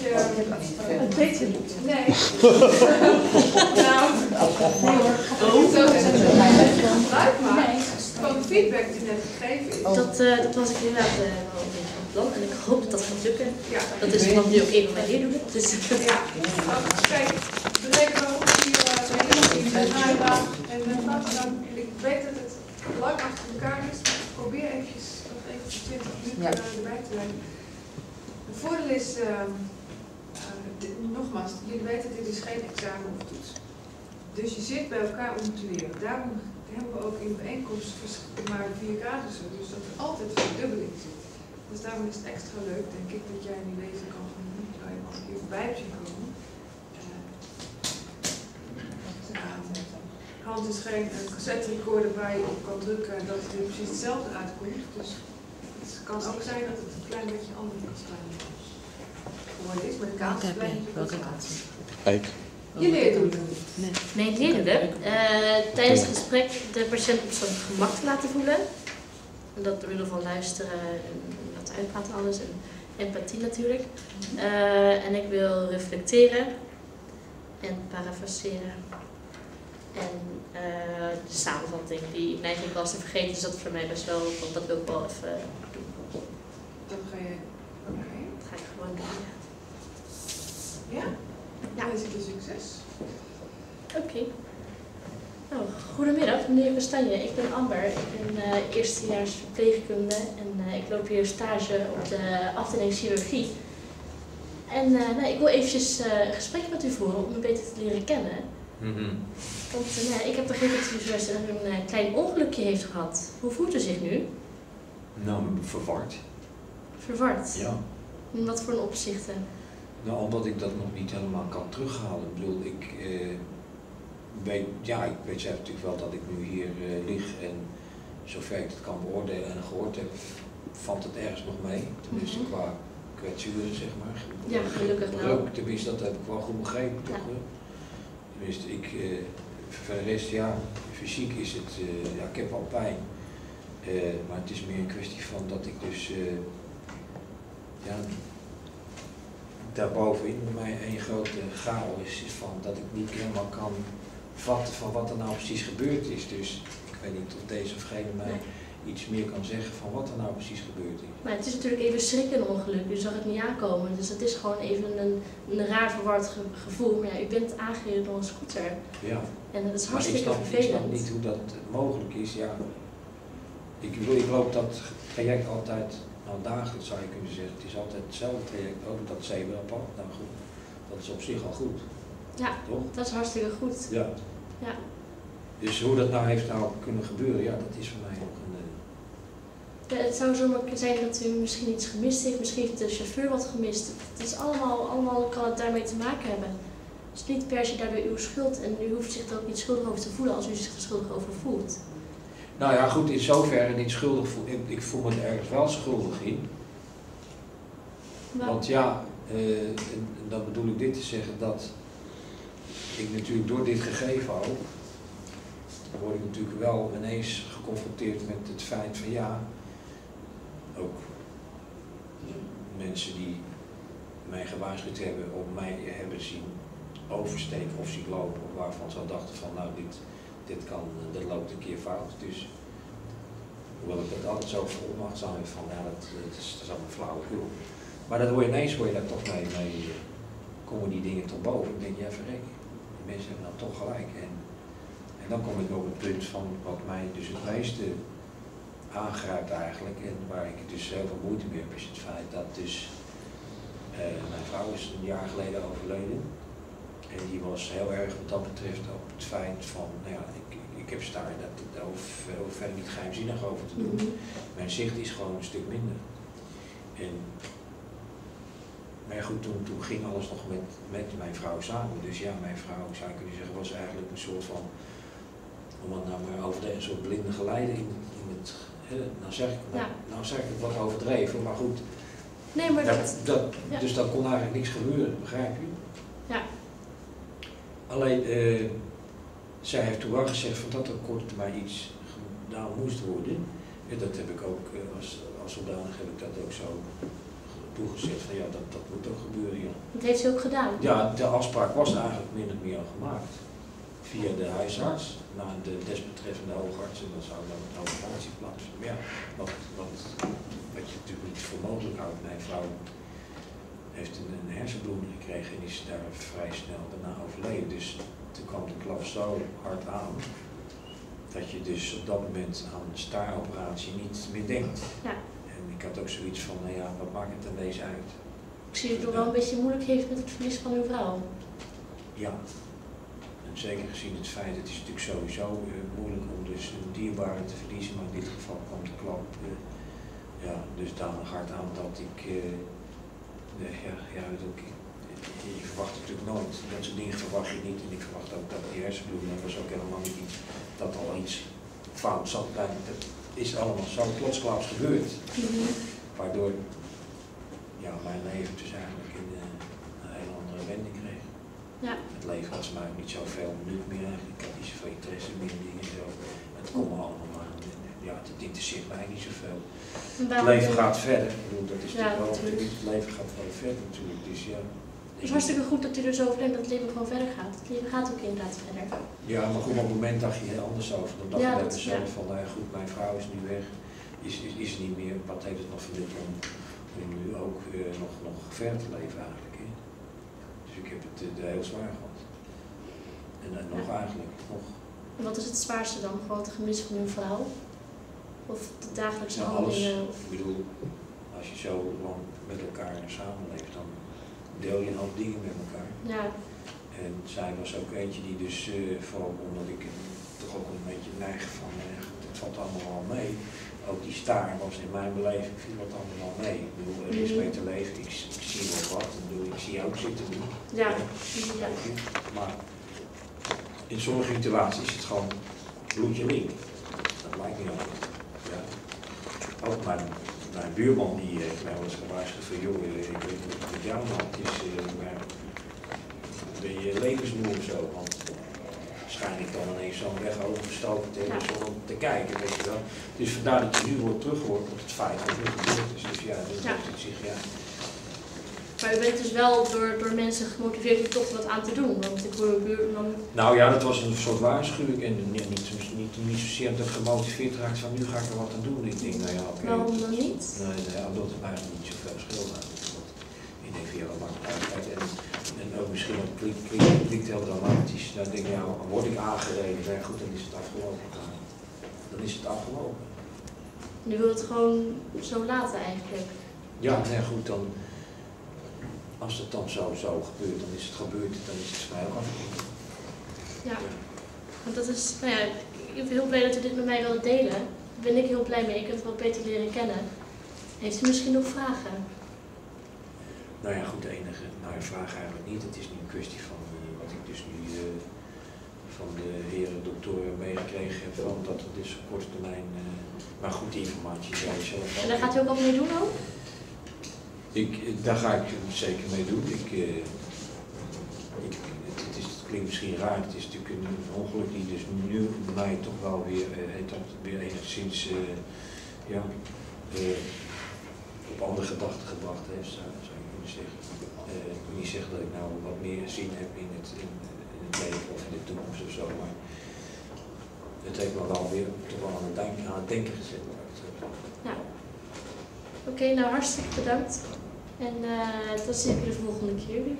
je het beter doet. Nee. Nou, gebruik maakt van de feedback die net gegeven is. Dat was ik inderdaad wel een beetje van plan en ik hoop dat dat gaat lukken. Ja. Dat is wat nu ook een van mijn leerdoelen. Dus. Ja, kijk, de reden waarom ik hier in ik weet dat het lang achter elkaar is, maar ik probeer eventjes nog even 20 minuten erbij te leggen. Het voordeel is, nogmaals, jullie weten dit is geen examen of toets. Dus je zit bij elkaar om te leren. Daarom hebben we ook in de bijeenkomst maar 4 casussen, dus dat er altijd een verdubbeling zit. Dus daarom is het extra leuk, denk ik, dat jij nu deze kan van waar je nog een keer voorbij hebt zien komen. Hand is geen cassette recorder waar je op kan drukken en dat het er precies hetzelfde uitkomt. Dus het kan ook zijn dat het een klein beetje anders kan staan. Geworden is, maar de kaas is Welke kaas? Eik. Je leerdoelen. Mijn leerdoelen, tijdens het gesprek de patiënt op zijn gemak te laten voelen. En dat door middel van luisteren en laten uitpraten alles en empathie natuurlijk. En ik wil reflecteren en parafraseren. En de samenvatting die ik eigenlijk was te vergeten, dus dat is voor mij best wel, want dat wil ik wel even doen. Dan ga je. Dat ga ik gewoon doen. Ja? Ja. Dan is het een succes. Oké. Nou, goedemiddag meneer Kastanje, ik ben Amber. Ik ben eerstejaars verpleegkunde en ik loop hier stage op de afdeling chirurgie. En nou, ik wil eventjes een gesprek met u voeren om u beter te leren kennen. Want ik heb begrepen dat u zojuist een klein ongelukje heeft gehad. Hoe voelt u zich nu? Nou, verward. Verward? Ja. In wat voor een opzichte? Nou, omdat ik dat nog niet helemaal kan terughalen. Ik bedoel, ik weet zelf natuurlijk wel dat ik nu hier lig en zover ik het kan beoordelen en gehoord heb, valt het ergens nog mee. Tenminste qua kwetsuren, zeg maar. Ja, gelukkig wel. Tenminste, dat heb ik wel goed begrepen. Ja. Tenminste, voor de rest, ja, fysiek is het, ja, ik heb wel pijn. Maar het is meer een kwestie van dat ik dus, ja, daarbovenin bij mij een grote chaos is van dat ik niet helemaal kan vatten van wat er nou precies gebeurd is. Dus ik weet niet of deze of gene mij iets meer kan zeggen van wat er nou precies gebeurd is. Maar het is natuurlijk even schrikken een ongeluk, u zag het niet aankomen. Dus het is gewoon even een raar verward gevoel. Maar ja, u bent aangereden door een scooter. Ja. En dat is hartstikke vervelend. Ik snap niet hoe dat mogelijk is. Ja. Ik loop dat traject altijd, nou dagelijks zou je kunnen zeggen, het is altijd hetzelfde traject, ook dat zebrapad. Nou goed, dat is op zich al goed. Ja, toch? Dat is hartstikke goed. Ja. Ja. Dus hoe dat nou heeft kunnen gebeuren, ja, dat is voor mij ook een... Ja, het zou zomaar zijn dat u misschien iets gemist heeft, misschien heeft de chauffeur wat gemist. Het is allemaal kan het daarmee te maken hebben. Het is niet per se daardoor uw schuld en u hoeft zich er ook niet schuldig over te voelen als u zich er schuldig over voelt. Nou ja, goed, in zoverre niet schuldig voel. Ik voel me er ergens wel schuldig in. Want ja, en dan bedoel ik dit te zeggen dat ik natuurlijk door dit gegeven ook, word ik natuurlijk wel ineens geconfronteerd met het feit van ja, ook mensen die mij gewaarschuwd hebben of mij hebben zien oversteken of zien lopen, waarvan ze al dachten van nou dat loopt een keer fout. Dus hoewel ik dat altijd zo veronachtzaam heb van ja, dat is allemaal flauwekul. Maar dat ineens word je daar toch mee komen die dingen tot boven. Ik denk ja verrek, die mensen hebben dan toch gelijk. En dan kom ik op het punt van wat mij dus het meeste aangrijpt eigenlijk en waar ik dus heel veel moeite mee heb, is het feit dat dus mijn vrouw is een jaar geleden overleden. En die was heel erg wat dat betreft op het feit van, nou ja, ik heb daar verder niet geheimzinnig over te doen. Mijn zicht is gewoon een stuk minder. Maar goed, toen ging alles nog met mijn vrouw samen. Dus ja, mijn vrouw, zou ik kunnen zeggen, was eigenlijk een soort van, om het nou maar over een soort blinde geleide in het, nou zeg ik het wat overdreven, maar goed. Nee, maar ja. Dus dat kon eigenlijk niks gebeuren, begrijp je? Ja. Alleen, zij heeft toen wel gezegd van dat er korte termijn iets gedaan moest worden. En dat heb ik ook, als zodanig heb ik dat ook zo toegezegd van ja, dat moet ook gebeuren. Ja. Dat heeft ze ook gedaan? Ja, de afspraak was eigenlijk min of meer al gemaakt. Via de huisarts, naar de desbetreffende hoogarts, en dan zou dan een operatie plaatsvinden. Maar ja, wat je natuurlijk niet voor mogelijk houdt. Mijn vrouw heeft een hersenbloeding gekregen en is daar vrij snel daarna overleden. Dus toen kwam de klap zo hard aan, dat je dus op dat moment aan een staaroperatie niet meer denkt. Ja. En ik had ook zoiets van, nou ja, wat maakt het dan deze uit? Ik zie het nog wel een beetje moeilijk heeft met het verlies van uw vrouw. Ja. En zeker gezien het feit, het is natuurlijk sowieso moeilijk om dus een dierbare te verliezen, maar in dit geval kwam de klap dusdanig hard aan dat ik, je verwacht natuurlijk nooit, dat soort dingen verwacht je niet. En ik verwacht ook dat die hersenbloeding, dat was ook helemaal niet iets, dat al iets fout zat bij me. Dat is allemaal zo plotsklaps gebeurd. Waardoor mijn leven dus eigenlijk in een hele andere wending kreeg. Ja. Het leven was mij niet zoveel nut meer eigenlijk. Ik had niet zoveel interesse meer in dingen en zo. Het kon me allemaal maar. Ja, het interesseert mij niet zoveel. Het leven gaat verder. Ik bedoel, dat is natuurlijk wel het leven gaat wel verder natuurlijk. Dus ja. Het is hartstikke goed dat u er zo over denkt dat het leven gewoon verder gaat. Het leven gaat ook inderdaad verder. Ja, maar goed, op het moment dacht je heel anders over. Dan dacht je zelf van, nou ja, goed, mijn vrouw is nu weg. Is niet meer. Wat heeft het nog voor nut om nu ook nog verder te leven eigenlijk. Hè? Dus ik heb het heel zwaar gehad. En nog eigenlijk, nog. En wat is het zwaarste dan? Gewoon het gemis van uw vrouw? Of de dagelijkse handelingen? Ik bedoel, als je zo lang met elkaar samenleeft, dan deel je een hoop dingen met elkaar. Ja. En zij was ook eentje die dus, vooral omdat ik toch ook een beetje neig van, het valt allemaal wel mee. Ook die staar was in mijn beleving, viel dat allemaal wel mee. Ik bedoel, er is mee te leven, ik zie wel wat, ik zie jou ook zitten doen. Ja. Maar in sommige situaties is het gewoon bloedje link. Dat lijkt niet altijd. Ja. Ook mijn buurman die heeft mij wel eens gewaarschuwd van, joh, ik weet niet wat met jou man is, maar ben je levensmoe of zo? Want waarschijnlijk dan ineens zo'n weg overgestoken tegen zonder te kijken, weet je wel. Dus vandaar dat je nu wordt teruggehoord op het feit dat het gebeurd is. Dus ja, dat heeft het zich, ja. Maar u bent dus wel door mensen gemotiveerd om toch wat aan te doen, want ik hoor uw buurman... Nou ja, dat was een soort waarschuwing en niet zozeer dat ik gemotiveerd raakt van nu ga ik er wat aan doen. Ik denk, nou ja, oké. Waarom dan niet? Nee, omdat het mij niet zoveel scheelt eigenlijk. In een hele lange tijd. En ook misschien wat klinkt heel dramatisch. Dan denk ik, ja, word ik aangereden, ja, goed, dan is het afgelopen. Dan is het afgelopen. Nu wil het gewoon zo laten eigenlijk. Ja, nee, goed, dan... Als het dan zo gebeurt, dan is het gebeurd, dan is het voor mij ook afgelopen. Ja, want dat is, nou ja, ik ben heel blij dat u dit met mij wilt delen. Daar ben ik heel blij mee, ik heb het wel beter leren kennen. Heeft u misschien nog vragen? Nou ja, goed, de enige vraag eigenlijk niet. Het is nu een kwestie van wat ik dus nu van de heren doktoren meegekregen heb, van dat er dus op korte termijn, maar goed, die informatie zou je zelf ook. En daar gaat u ook wat mee doen ook? Daar ga ik zeker mee doen. Het klinkt misschien raar, het is natuurlijk een ongeluk die dus nu mij toch wel weer enigszins op andere gedachten gebracht heeft, zou ik kunnen zeggen. Ik wil niet zeggen dat ik nou wat meer zin heb in het leven of in de toekomst of zo, maar het heeft me wel weer toch wel aan het denken gezet. Ja. Oké, nou hartstikke bedankt. En dan zie ik je de volgende keer weer.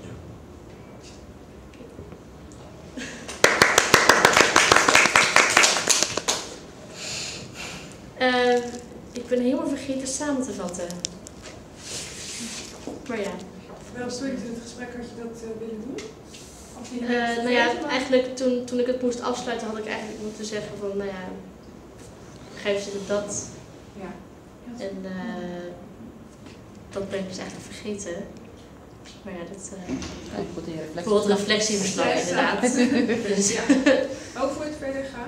Ik ben helemaal vergeten samen te vatten. Maar ja. Wel stond in het gesprek, had je dat willen doen? Nou ja, eigenlijk toen ik het moest afsluiten had ik eigenlijk moeten zeggen van, nou ja, geef ze dat. Ja. En dat ben ik dus eigenlijk vergeten. Maar ja, dat bijvoorbeeld reflectieverslag inderdaad. Dus, ja. Ook voor het verder gaan?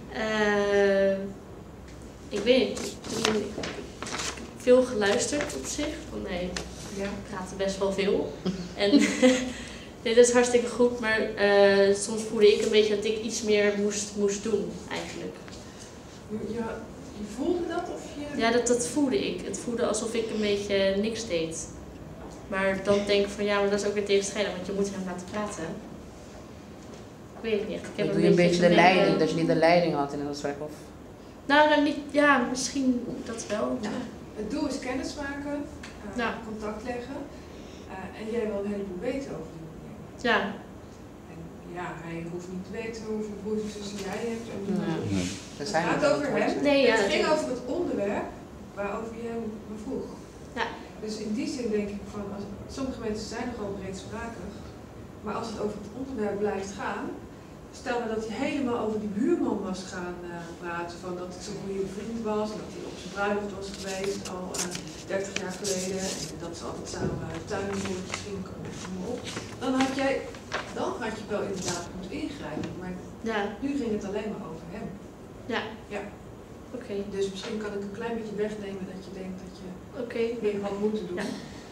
Ik weet niet, ik heb veel geluisterd op zich. Van nee, ja. We praten best wel veel. En nee, dat is hartstikke goed, maar soms voelde ik een beetje dat ik iets meer moest doen eigenlijk. Ja, je voelde dat of je... Ja, dat voelde ik. Het voelde alsof ik een beetje niks deed. Maar dan denk ik van ja, maar dat is ook weer tegenstrijdig, want je moet hem laten praten. Ik weet het niet. Ik heb Dan doe je een beetje de leiding, dat je niet de leiding had in dat gesprek. Of... Nou, dan niet, ja, misschien dat wel. Ja. Het doel is kennis maken, contact leggen. En jij wil een heleboel weten over die meneer. Ja. En ja, hij hoeft niet te weten hoeveel broers en zussen jij hebt. En, Het gaat over hem. Nee, ja, het ging over het onderwerp waarover jij me vroeg. Ja. Dus in die zin denk ik van, sommige mensen zijn nogal breedsprakig. Maar als het over het onderwerp blijft gaan, stel nou dat hij helemaal over die buurman was gaan praten, van dat het zo'n goede vriend was, en dat hij op zijn bruiloft was geweest al 30 jaar geleden, en dat ze altijd samen tuinboordjes gingen komen, op. Dan had je wel inderdaad moeten ingrijpen, maar nu ging het alleen maar over hem. Ja. Ja. Oké. Dus misschien kan ik een klein beetje wegnemen dat je denkt dat je meer had moeten doen. Ja.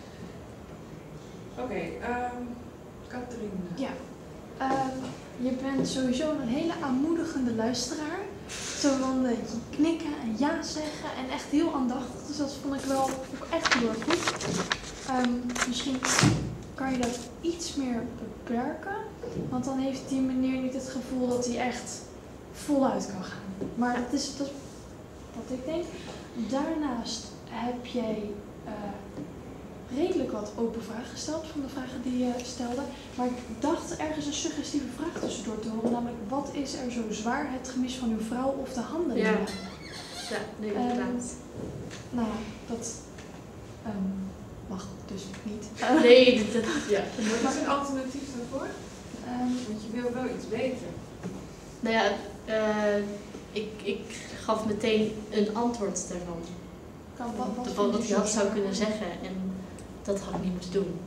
Oké, Catherine. Ja. Je bent sowieso een hele aanmoedigende luisteraar. Zo van je knikken en ja zeggen en echt heel aandachtig. Dus dat vond ik echt heel erg goed. Misschien kan je dat iets meer beperken. Want dan heeft die meneer niet het gevoel dat hij echt voluit kan gaan. Maar dat is wat ik denk. Daarnaast heb jij redelijk wat open vragen gesteld van de vragen die je stelde. Maar ik dacht ergens een suggestieve vraag tussendoor te horen. Namelijk, wat is er zo zwaar, het gemis van uw vrouw of de handelingen? Ja, nee, inderdaad. Nou ja, dat mag dus niet. Nee, ja. Wat is een alternatief daarvoor? Want je wil wel iets weten. Nou ja, ik gaf meteen een antwoord daarvan. Wat hij had zou kunnen zeggen en dat had ik niet moeten doen.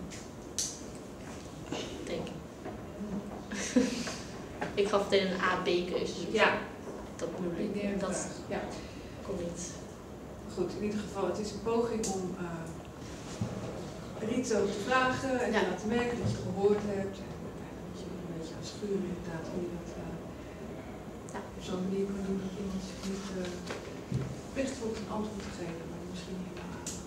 Denk ik. Ik gaf meteen een A-B-keuze. Ja. Dat bedoel ik. Dat komt niet. Goed, in ieder geval, het is een poging om er iets over te vragen en te laten merken dat je gehoord hebt. En dat je een beetje aan schuren inderdaad hoe je dat op zo'n manier kan doen dat iemand zich niet plicht voelt een antwoord te geven, maar misschien niet meer aandacht.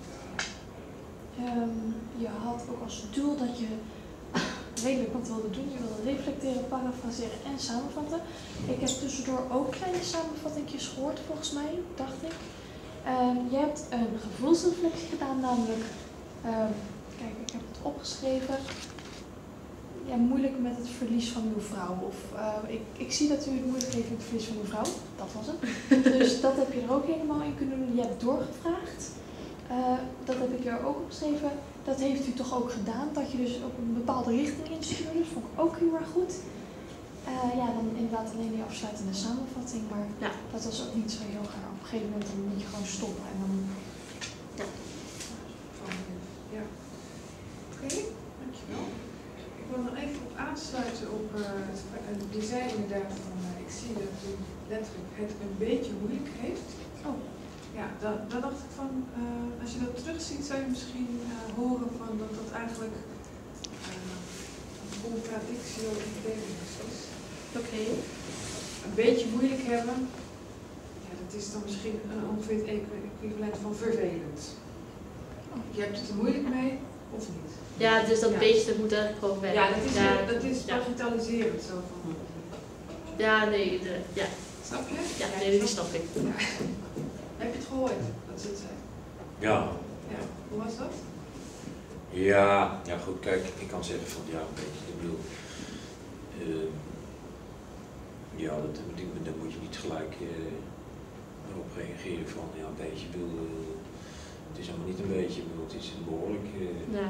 Je had ook als doel dat je redelijk wat wilde doen. Je wilde reflecteren, parafraseren en samenvatten. Ik heb tussendoor ook kleine samenvattingjes gehoord volgens mij, dacht ik. Je hebt een gevoelsreflectie gedaan, namelijk, kijk, ik heb het opgeschreven. Ja, moeilijk met het verlies van uw vrouw. Of ik zie dat u het moeilijk heeft met het verlies van uw vrouw. Dat was het. Dus dat heb je er ook helemaal in kunnen doen. Je hebt doorgevraagd. Dat heb ik er ook opgeschreven. Dat heeft u toch ook gedaan. Dat je dus op een bepaalde richting instuurde. Dat vond ik ook heel erg goed. Dan inderdaad alleen die afsluitende samenvatting. Maar dat was ook niet zo heel gaar. Op een gegeven moment dan moet je gewoon stoppen. En dan... Ja. Oké, dankjewel. Ik wil nog even op aansluiten op die zei inderdaad van ik zie dat u letterlijk het een beetje moeilijk heeft. Oh. Ja, dan dacht ik van als je dat terugziet zou je misschien horen van dat dat eigenlijk een contradictio in terminus is. Oké. Een beetje moeilijk hebben, ja, dat is dan misschien ongeveer het equivalent van vervelend. Je hebt het er moeilijk mee of niet? Ja, dus dat beetje dat moet eigenlijk gewoon weg. Ja, dat is bagatelliserend zo van. Ja, nee, Snap je? Ja, nee, die snap ik. Ja. Heb je het gehoord dat ze het zei? Ja. Ja. Hoe was dat? Ja, goed, kijk, ik kan zeggen van ja, een beetje, ik bedoel, daar moet je niet gelijk op reageren van ja, een beetje, ik bedoel, het is helemaal niet een beetje, ik bedoel, het is behoorlijk. Ja.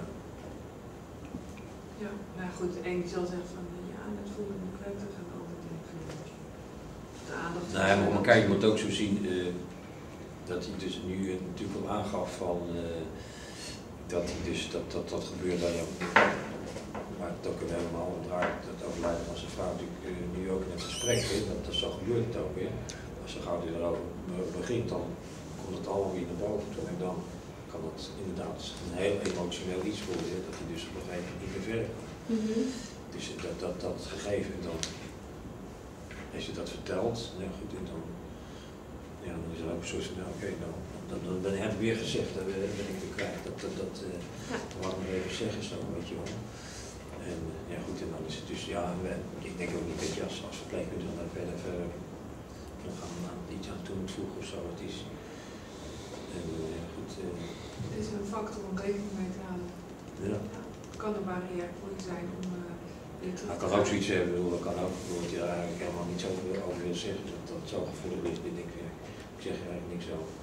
Ja, nou goed, de een zal zeggen van ja, dat voelde me prettig en de ander denkt van de aandacht. Nee, maar kijk, je moet ook zo zien dat hij dus nu natuurlijk al aangaf van dat hij dus dat gebeurt dan ja, maar het ook helemaal omdraait, dat overlijden van zijn vrouw natuurlijk nu ook in het gesprek, dat zo gebeurt het ook weer. Als je gauw erover begint, dan komt het allemaal weer naar boven toe en dan kan het inderdaad een heel emotioneel iets worden, dat hij dus op een gegeven moment niet meer verder kan. Dus dat gegeven, dan als je dat vertelt, ja goed, en dan ja, dan is er ook een soort van, oké, dan heb ik weer gezegd, dan ben ik weer kwijt. Dat mag ik maar even zeggen zo, weet je wel. En ja goed, en dan is het dus, ja, ik denk ook niet dat je als verpleegkundige dan verder nog iets aan toe moet voegen of zo. Het is, en goed. Het is een factor om rekening mee te houden. Ja. Het kan een barrière voor je zijn om weer terug Ik te kan gaan. ook zoiets hebben, dat kan ook, dat je er eigenlijk helemaal niets over wil zeggen, dat het zo gevoelig is, dan denk ik, ik zeg er eigenlijk niks over.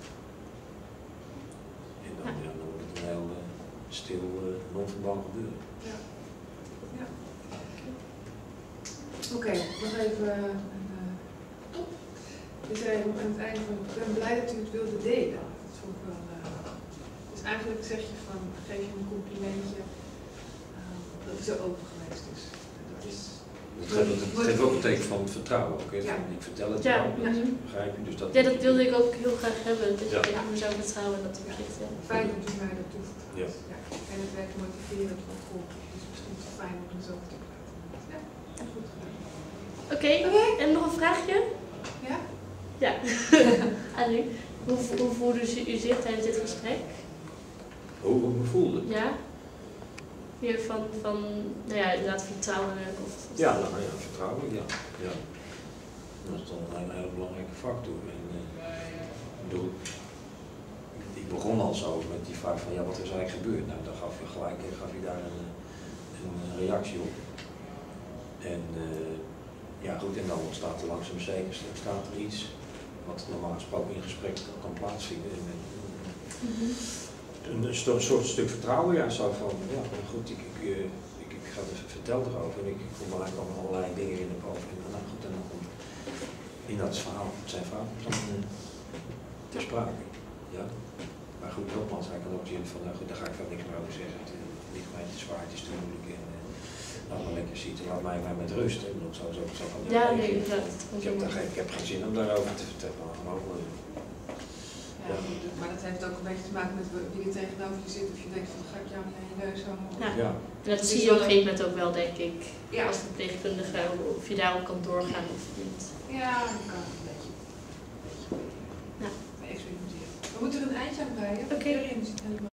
En dan, ja, dan wordt het een heel stil, non-verband gebeuren. Ja. Ja. Oké, nog even top. Je zei aan het einde van, ik ben blij dat u het wilde delen. Dat vond ik wel, dus eigenlijk zeg je van, geef je een complimentje dat hij zo open geweest is. Dat is Het geeft ook een teken van vertrouwen ook, hè? Ja. Ik vertel het Ja, jou, ja. begrijp je? Dus dat, Ja, dat wilde ik ook heel graag hebben. Dat Ja. je me zou vertrouwen in dat opzicht. Ja. fijn dat u mij dat toevertrouwt. Ja. Ja. En het werkt motiverend van, goh, het is misschien te fijn om er zo over te praten. Ja, goed gedaan. Oké, en nog een vraagje? Ja? Ja. Aan u. Hoe voelde u zich tijdens dit gesprek? hoe ik me voelde. Ja? Meer van nou ja, inderdaad vertrouwen of... Ja, nou ja, vertrouwen, ja. Ja. Dat is toch een hele belangrijke factor. En, ik bedoel, ik begon al zo met die vraag van, ja, wat is eigenlijk gebeurd? Nou, dan gaf je daar een reactie op. En ja goed, en dan ontstaat er langzaam zeker ontstaat er iets wat normaal gesproken in gesprek kan plaatsvinden. Een soort stuk vertrouwen, ja, zo van, ja goed, ik ga vertel erover en ik kom eigenlijk al allerlei dingen in de boven. En nou goed, en dan komt in dat verhaal, zijn verhaal, dan ter sprake. Ja. Maar goed, nogmaals, hij kan ook zien van, nou goed, daar ga ik verder niks meer over zeggen. Het ligt mij te zwaar, het is te moeilijk en laat maar lekker zitten, laat mij maar met rust. En dat zo van, Ja, nee, inderdaad. ik heb geen zin om daarover te vertellen. Ja, goed, maar dat heeft ook een beetje te maken met wie er tegenover je zit. Of je denkt van, ga ik jou niet aan je neus hangen? Ja. Ja. En dat zie je op een gegeven moment ook wel, denk ik. Ja. Als verpleegkundige, of je daarop kan doorgaan of niet. Ja, dat kan een beetje. Ja. Experimenteren. We moeten er een eindje aan breien. Oké. Iedereen zit helemaal